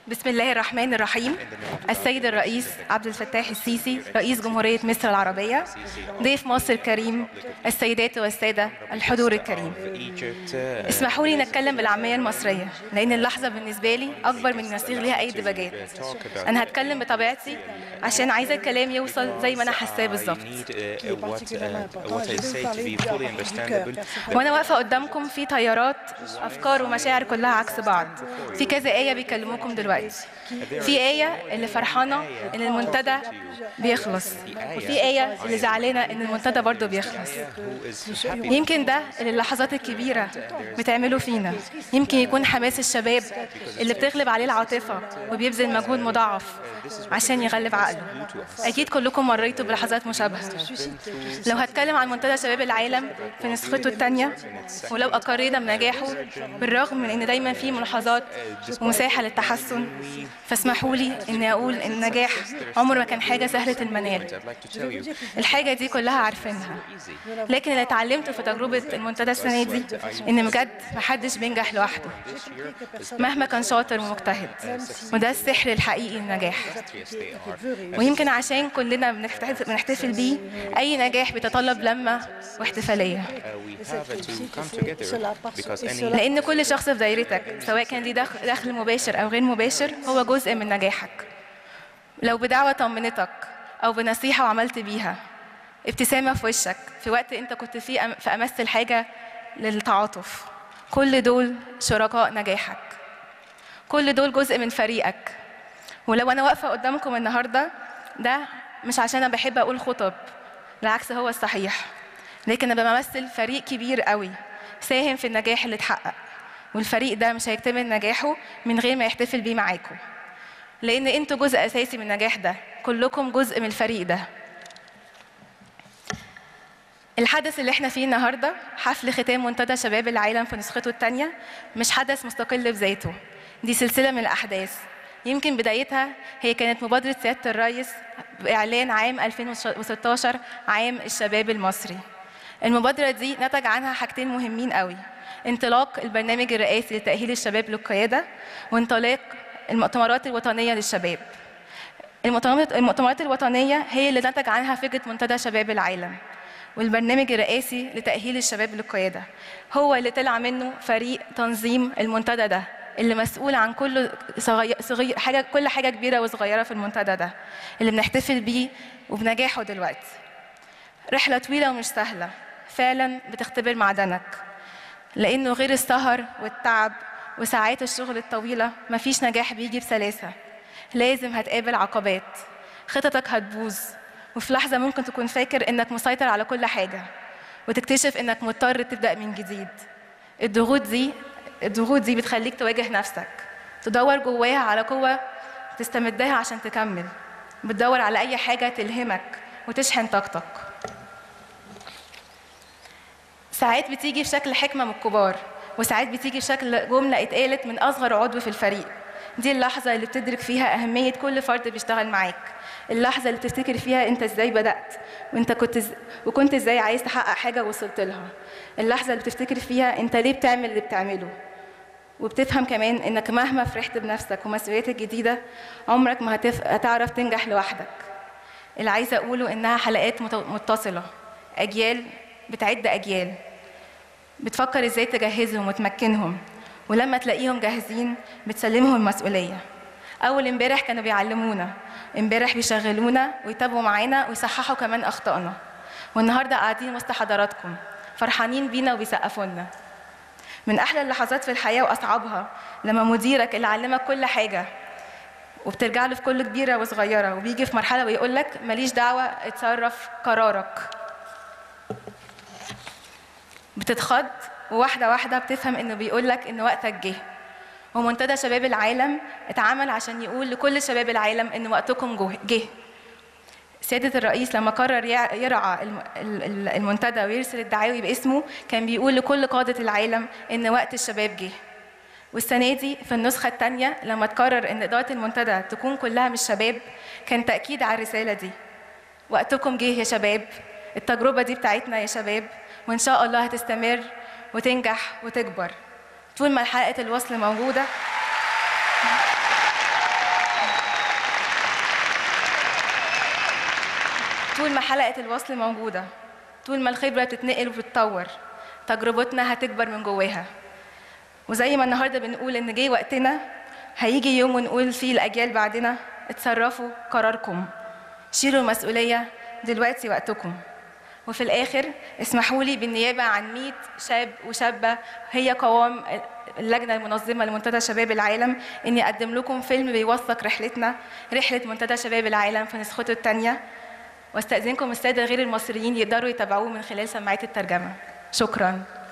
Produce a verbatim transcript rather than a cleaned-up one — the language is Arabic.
بسم الله الرحمن الرحيم. السيد الرئيس عبد الفتاح السيسي رئيس جمهورية مصر العربية، ضيف مصر الكريم، السيدات والسادة، الحضور الكريم. اسمحوا لي نتكلم بالعامية المصرية لأن اللحظة بالنسبة لي أكبر من نصيغ ليها أي دباجات. أنا هتكلم بطبيعتي عشان عايزة الكلام يوصل زي ما أنا حاساه بالظبط. وأنا واقفة قدامكم في تيارات أفكار ومشاعر كلها عكس بعض. في كذا آية بيكلموكم دلوقتي. في آية اللي فرحانة إن المنتدى بيخلص، وفي آية اللي زعلانة إن المنتدى برضه بيخلص. يمكن ده اللي اللحظات الكبيرة بتعمله فينا. يمكن يكون حماس الشباب اللي بتغلب عليه العاطفة وبيبذل مجهود مضاعف عشان يغلب عقله. أكيد كلكم مريتوا بلحظات مشابهة. لو هتكلم عن منتدى شباب العالم في نسخته الثانية، ولو أقرينا بنجاحه بالرغم من إن دايما في ملاحظات ومساحة للتحسن، فاسمحوا لي إني أقول إن النجاح عمره ما كان حاجة سهلة المنال. الحاجة دي كلها عارفينها، لكن اللي اتعلمته في تجربة المنتدى السنة دي إن بجد محدش بينجح لوحده مهما كان شاطر ومجتهد، وده السحر الحقيقي للنجاح. ويمكن عشان كلنا بنحتفل بيه، أي نجاح بيتطلب لمة واحتفالية، لأن كل شخص في دايرتك سواء كان ليه دخل مباشر أو غير مباشر هو جزء من نجاحك. لو بدعوة طمنتك أو بنصيحة وعملت بيها، ابتسامة في وشك في وقت أنت كنت فيه في أمس الحاجة للتعاطف، كل دول شركاء نجاحك، كل دول جزء من فريقك. ولو أنا واقفة قدامكم النهاردة ده مش عشان أنا بحب أقول خطب، بالعكس هو الصحيح، لكن أنا بمثل فريق كبير قوي ساهم في النجاح اللي اتحقق، والفريق ده مش هيكتمل نجاحه من غير ما يحتفل بيه معاكم، لأن أنتوا جزء أساسي من النجاح ده، كلكم جزء من الفريق ده. الحدث اللي احنا فيه النهارده حفل ختام منتدى شباب العالم في نسخته الثانية مش حدث مستقل بذاته، دي سلسلة من الأحداث. يمكن بدايتها هي كانت مبادرة سيادة الرئيس بإعلان عام ألفين وستة عشر عام الشباب المصري. المبادرة دي نتج عنها حاجتين مهمين قوي: انطلاق البرنامج الرئاسي لتأهيل الشباب للقيادة، وانطلاق المؤتمرات الوطنية للشباب. المؤتمرات الوطنية هي اللي نتج عنها فكرة منتدى شباب العالم، والبرنامج الرئاسي لتأهيل الشباب للقيادة هو اللي طلع منه فريق تنظيم المنتدى ده، اللي مسؤول عن كل صغير صغير حاجة كل حاجة كبيرة وصغيرة في المنتدى ده اللي بنحتفل بيه وبنجاحه دلوقتي. رحلة طويلة ومش سهلة فعلا، بتختبر معدنك، لأنه غير السهر والتعب وساعات الشغل الطويلة مفيش نجاح بيجي بسلاسة. لازم هتقابل عقبات، خططك هتبوظ، وفي لحظة ممكن تكون فاكر إنك مسيطر على كل حاجة وتكتشف إنك مضطر تبدأ من جديد. الضغوط دي الضغوط دي بتخليك تواجه نفسك، تدور جواها على قوة تستمدها عشان تكمل، بتدور على أي حاجة تلهمك وتشحن طاقتك. ساعات بتيجي في شكل حكمة من الكبار، وساعات بتيجي في شكل جملة اتقالت من أصغر عضو في الفريق. دي اللحظة اللي بتدرك فيها أهمية كل فرد بيشتغل معاك، اللحظة اللي بتفتكر فيها أنت إزاي بدأت وأنت كنت إز... وكنت إزاي عايز تحقق حاجة وصلت لها، اللحظة اللي بتفتكر فيها أنت ليه بتعمل اللي بتعمله، وبتفهم كمان إنك مهما فرحت بنفسك ومسؤولياتك الجديدة عمرك ما هتف... هتعرف تنجح لوحدك. اللي عايزة أقوله إنها حلقات مت... متصلة، أجيال بتعد أجيال، بتفكر إزاي تجهزهم وتمكنهم، ولما تلاقيهم جاهزين بتسلمهم المسؤولية. أول امبارح كانوا بيعلمونا، امبارح بيشغلونا ويتابعوا معانا ويصححوا كمان أخطائنا، والنهاردة قاعدين وسط حضراتكم فرحانين بينا وبيسقفوا لنا. من أحلى اللحظات في الحياة وأصعبها لما مديرك اللي علمك كل حاجة وبترجع له في كل كبيرة وصغيرة وبيجي في مرحلة ويقول لك ماليش دعوة، اتصرف، قرارك. بتتخض وواحدة واحدة بتفهم إنه بيقول لك إن وقتك جه. ومنتدى شباب العالم اتعمل عشان يقول لكل شباب العالم إن وقتكم جه. سيادة الرئيس لما قرر يرعى المنتدى ويرسل الدعاوي باسمه كان بيقول لكل قادة العالم إن وقت الشباب جه. والسنة دي في النسخة الثانية لما تقرر إن إدارة المنتدى تكون كلها مش شباب، كان تأكيد على الرسالة دي. وقتكم جه يا شباب، التجربة دي بتاعتنا يا شباب، وإن شاء الله هتستمر وتنجح وتكبر. طول ما حلقة الوصل موجودة طول ما حلقة الوصل موجودة، طول ما الخبرة بتتنقل وبتتطور، تجربتنا هتكبر من جواها. وزي ما النهارده بنقول إن جه وقتنا، هيجي يوم ونقول فيه الأجيال بعدنا اتصرفوا، قراركم، شيلوا المسؤولية، دلوقتي وقتكم. وفي الآخر اسمحوا لي بالنيابة عن مئة شاب وشابة هي قوام اللجنة المنظمة لمنتدى شباب العالم إني أقدم لكم فيلم بيوثق رحلتنا، رحلة منتدى شباب العالم في نسخته الثانية. واستأذنكم السادة غير المصريين يقدروا يتابعوه من خلال سماعات الترجمة. شكراً.